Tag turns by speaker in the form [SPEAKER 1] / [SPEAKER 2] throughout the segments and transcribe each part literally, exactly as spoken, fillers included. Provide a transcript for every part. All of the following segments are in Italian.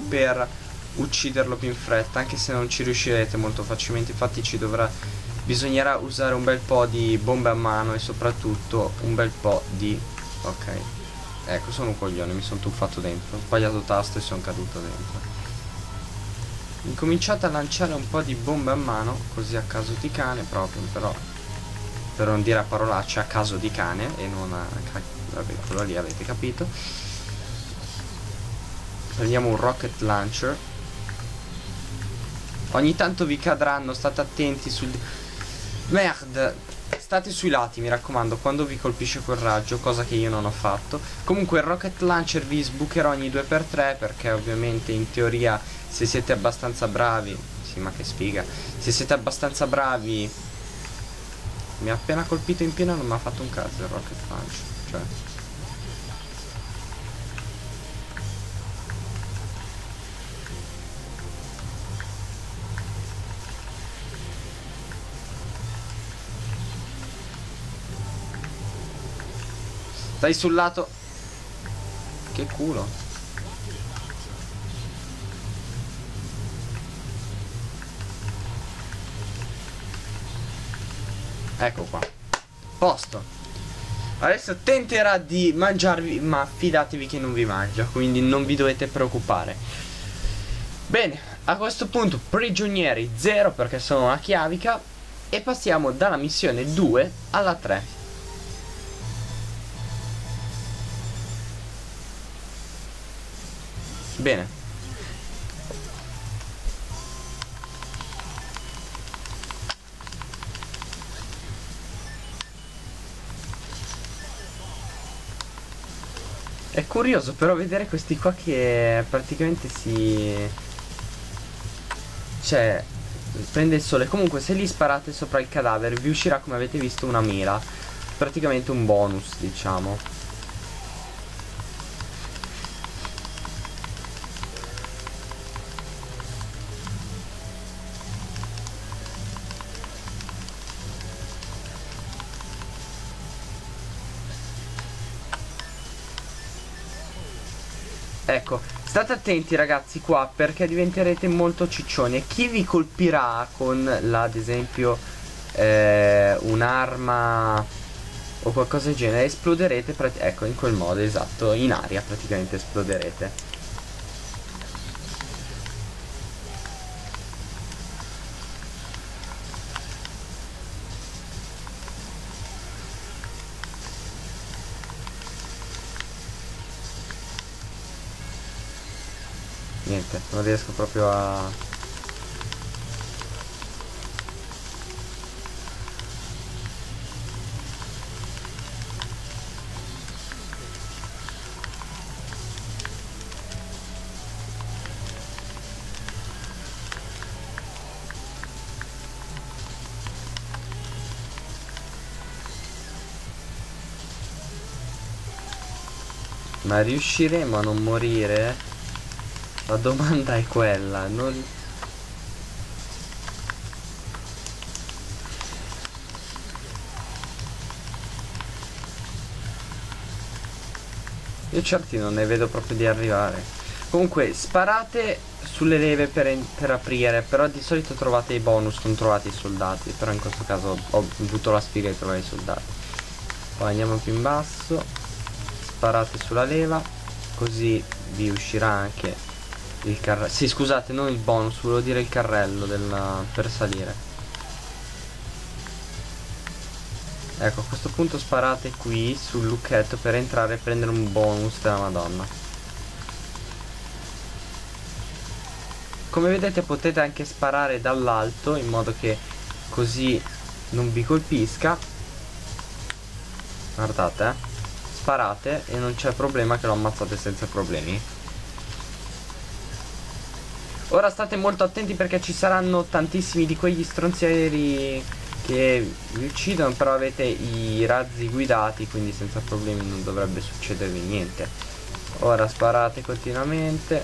[SPEAKER 1] per ucciderlo più in fretta, anche se non ci riuscirete molto facilmente. Infatti ci dovrà bisognerà usare un bel po' di bombe a mano e soprattutto un bel po' di... ok, ecco, sono un coglione, mi sono tuffato dentro, ho sbagliato tasto e sono caduto dentro. Incominciate a lanciare un po' di bombe a mano, così a caso di cane proprio, però per non dire a parolacce, a caso di cane e non a... vabbè, quello lì avete capito. Prendiamo un rocket launcher. Ogni tanto vi cadranno, state attenti sul... Merde! State sui lati, mi raccomando, quando vi colpisce quel raggio, cosa che io non ho fatto. Comunque il rocket launcher vi sbucherà ogni due per tre, perché ovviamente in teoria, se siete abbastanza bravi... Sì, ma che sfiga! Se siete abbastanza bravi... Mi ha appena colpito in pieno, non mi ha fatto un cazzo il rocket launcher, cioè... Stai sul lato. Che culo. Ecco qua. Posto. Adesso tenterà di mangiarvi, ma fidatevi che non vi mangia, quindi non vi dovete preoccupare. Bene, a questo punto prigionieri zero, perché sono una chiavica, e passiamo dalla missione due alla tre. Bene. È curioso però vedere questi qua che praticamente si... cioè prende il sole. Comunque se li sparate sopra il cadavere vi uscirà, come avete visto, una mela. Praticamente un bonus, diciamo. Ecco, state attenti ragazzi qua, perché diventerete molto ciccioni. E chi vi colpirà con la, ad esempio eh, un'arma o qualcosa del genere, esploderete, ecco, in quel modo, esatto, in aria praticamente esploderete. Niente, non riesco proprio a... Ma riusciremo a non morire? La domanda è quella, non... Io certi non ne vedo proprio di arrivare. Comunque sparate sulle leve per, per aprire, però di solito trovate i bonus, non trovate i soldati. Però in questo caso ho avuto la sfiga di trovare i soldati. Poi andiamo più in basso, sparate sulla leva, così vi uscirà anche il carrello. Sì, scusate, non il bonus, volevo dire il carrello della... per salire. Ecco, a questo punto sparate qui sul lucchetto per entrare e prendere un bonus della Madonna. Come vedete potete anche sparare dall'alto, in modo che così non vi colpisca. Guardate, eh. Sparate e non c'è problema che lo ammazzate senza problemi. Ora state molto attenti, perché ci saranno tantissimi di quegli stronzieri che vi uccidono, però avete i razzi guidati, quindi senza problemi non dovrebbe succedervi niente. Ora sparate continuamente.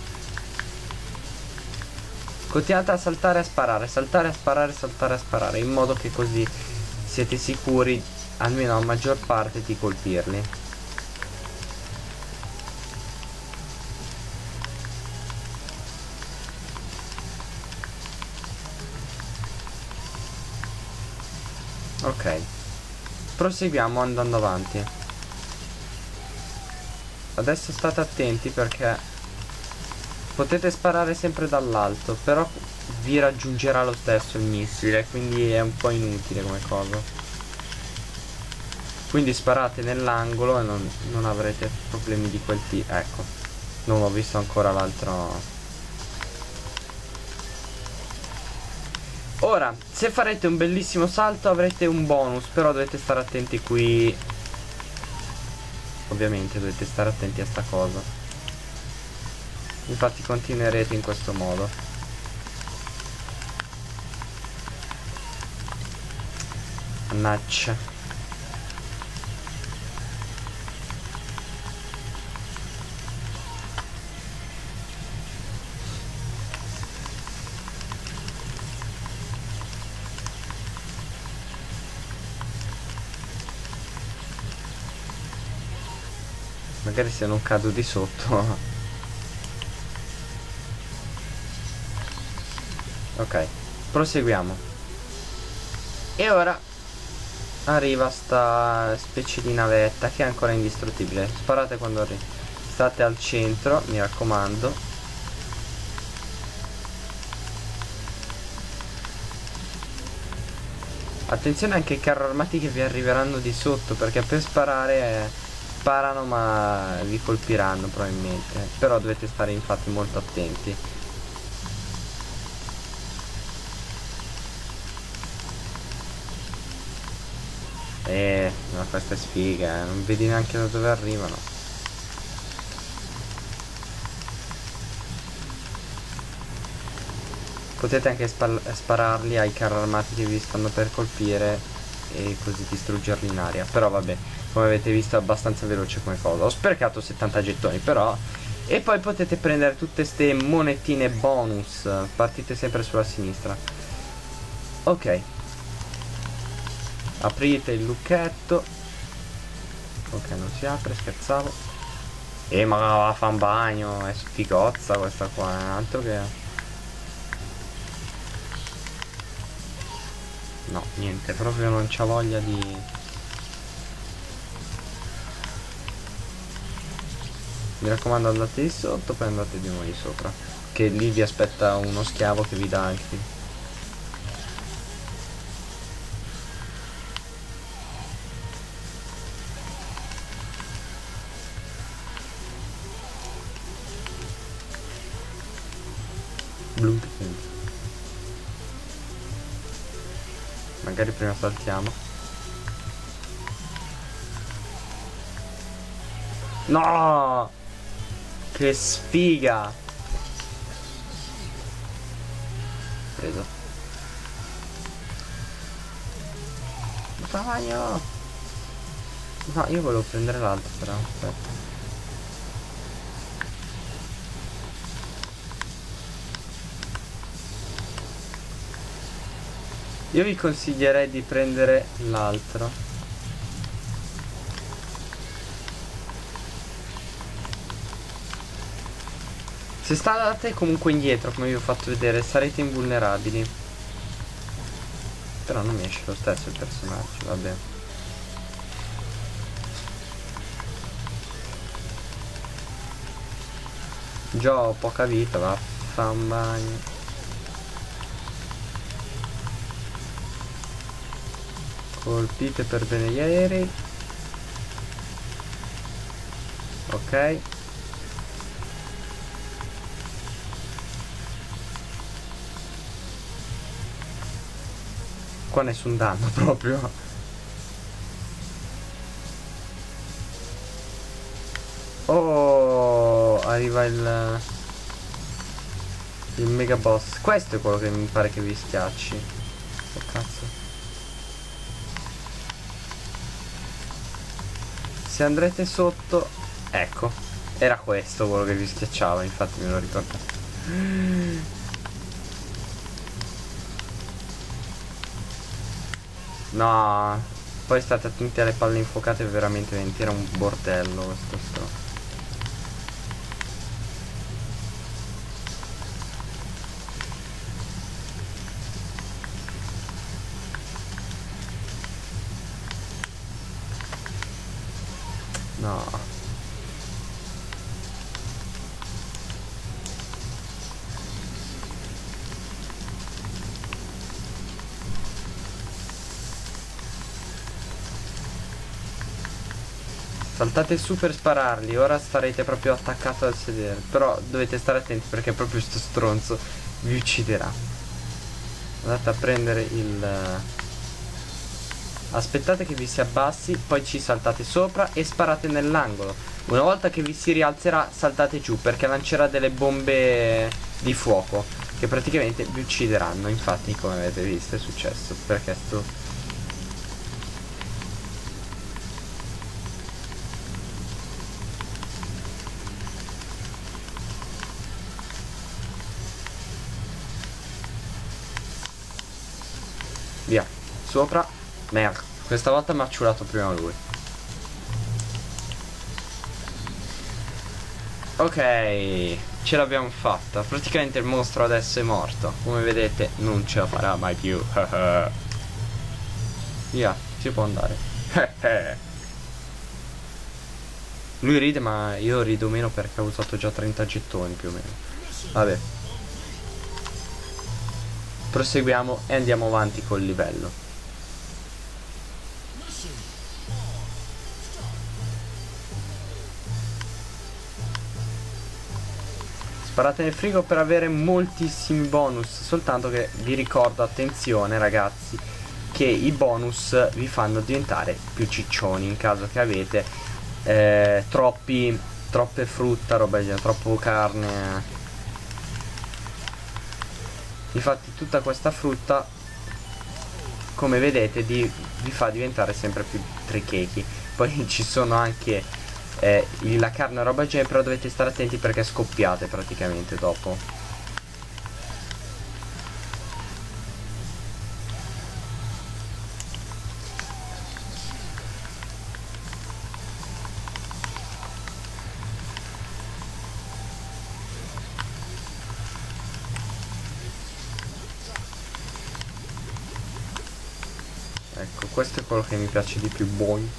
[SPEAKER 1] Continuate a saltare e a sparare, saltare a sparare, saltare a sparare, in modo che così siete sicuri, almeno la maggior parte, di colpirli. Ok, proseguiamo andando avanti. Adesso state attenti perché potete sparare sempre dall'alto, però vi raggiungerà lo stesso il missile, quindi è un po' inutile come cosa. Quindi sparate nell'angolo e non, non avrete problemi di quel tipo. Ecco, non ho visto ancora l'altro. Ora, se farete un bellissimo salto avrete un bonus, però dovete stare attenti qui. Ovviamente dovete stare attenti a sta cosa. Infatti continuerete in questo modo. Mannaggia. Magari se non cado di sotto. Ok, proseguiamo. E ora arriva sta specie di navetta che è ancora indistruttibile. Sparate quando arriva. State al centro, mi raccomando. Attenzione anche ai carri armati che vi arriveranno di sotto, perché per sparare eh, sparano ma vi colpiranno probabilmente. Però dovete stare infatti molto attenti. Eh, ma questa è sfiga, eh. Non vedi neanche da dove arrivano. Potete anche spararli ai carri armati che vi stanno per colpire e così distruggerli in aria. Però vabbè, come avete visto è abbastanza veloce come cosa. Ho sprecato settanta gettoni però. E poi potete prendere tutte ste monetine bonus. Partite sempre sulla sinistra. Ok, aprite il lucchetto. Ok, non si apre, scherzavo. E ma va a fa un bagno. È sfigozza questa qua, è altro che... No, niente, proprio non c'ha voglia di... Mi raccomando, andate di sotto, poi andate di nuovo di sopra. Che lì vi aspetta uno schiavo che vi dà anche... Blueprint. Magari prima saltiamo. No! Che sfiga! Preso. Bagno! No, io volevo prendere l'altro però, aspetta. Io vi consiglierei di prendere l'altro. Se state comunque indietro, come vi ho fatto vedere, sarete invulnerabili. Però non mi esce lo stesso il personaggio, vabbè. Già ho poca vita, va a fa un bagno. Colpite per bene gli aerei. Ok. Qua nessun danno proprio. Oh, arriva il il mega boss. Questo è quello che mi pare che vi schiacci. Oh cazzo. Se andrete sotto, ecco, era questo quello che vi schiacciava, infatti me lo ricordo. No, poi state attenti alle palle infuocate, veramente era un bordello questo sto. No. Saltate su per spararli. Ora starete proprio attaccato al sedere. Però dovete stare attenti perché proprio sto stronzo vi ucciderà. Andate a prendere il... Aspettate che vi si abbassi, poi ci saltate sopra e sparate nell'angolo. Una volta che vi si rialzerà saltate giù perché lancerà delle bombe di fuoco che praticamente vi uccideranno. Infatti, come avete visto, è successo perché sto... Via, sopra. Merda, questa volta mi ha ciulato prima lui. Ok, ce l'abbiamo fatta. Praticamente il mostro adesso è morto. Come vedete non ce la farà mai più. Via, si può andare. Lui ride ma io rido meno perché ho usato già trenta gettoni più o meno. Vabbè. Proseguiamo e andiamo avanti col livello. Sparate nel frigo per avere moltissimi bonus. Soltanto che vi ricordo, attenzione ragazzi, che i bonus vi fanno diventare più ciccioni in caso che avete eh, troppi troppe frutta, roba del troppo carne. Infatti tutta questa frutta, come vedete, di, vi fa diventare sempre più trichechi. Poi ci sono anche eh, la carne e roba genere, però dovete stare attenti perché scoppiate praticamente dopo. Ecco, questo è quello che mi piace di più, buon.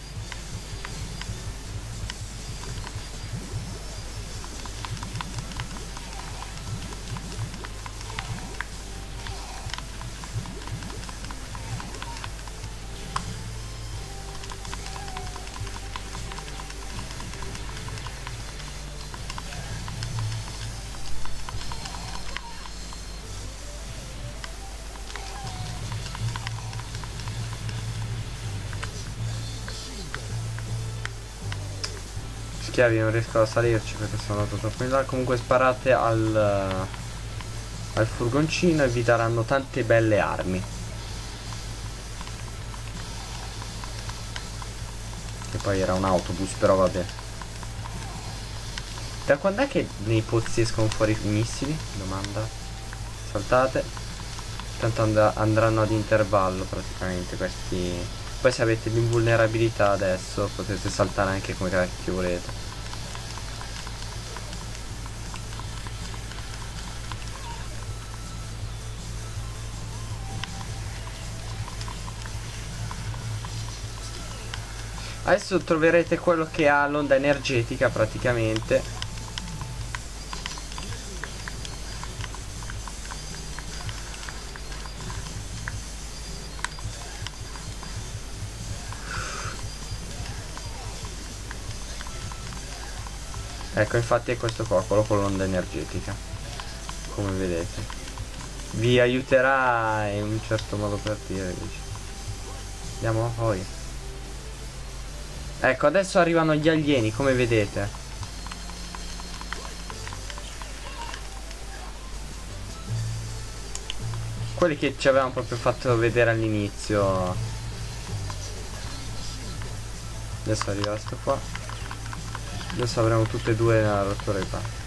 [SPEAKER 1] Schiavi, non riesco a salirci perché sono andato troppo in là. Comunque sparate al al furgoncino e vi daranno tante belle armi. Che poi era un autobus, però vabbè. Da quando è che nei pozzi escono fuori i missili? Domanda. Saltate. Tanto and andranno ad intervallo praticamente questi. Poi se avete l'invulnerabilità adesso potete saltare anche come cacchio volete. Adesso troverete quello che ha l'onda energetica praticamente. Ecco, infatti è questo qua, quello con l'onda energetica. Come vedete. Vi aiuterà in un certo modo per dire. Andiamo poi. Ecco, adesso arrivano gli alieni, come vedete. Quelli che ci avevamo proprio fatto vedere all'inizio. Adesso arriva sto qua. Adesso avremo tutte e due nella rottura di qua.